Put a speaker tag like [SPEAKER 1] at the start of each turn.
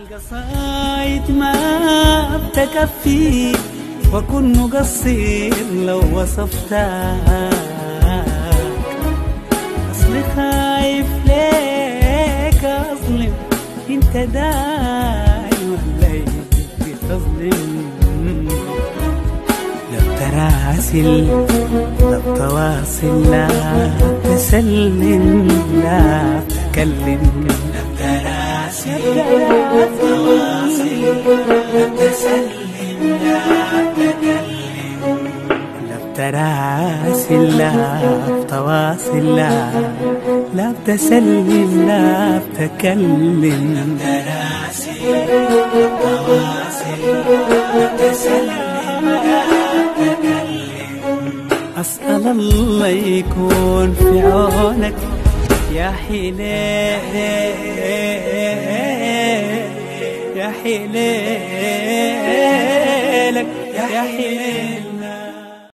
[SPEAKER 1] القصايد ما بتكفي وأكون مقصر لو وصفتك، أصلي خايف ليك أظلم، أنت دايما ليك تظلم. لا بتراسل لا بتواصل لا تسلم لا تكلم، لا بتراسل لا بتواصل لا تسلم لا تكلم، لا بتراسل لا بتواصل لا بتسلم لا بتكلم، لا بتراسل لا بتواصل لا تسلم لا تكلم. أسأل الله يكون في عونك يا حليلك يا حليلك يا حليلك.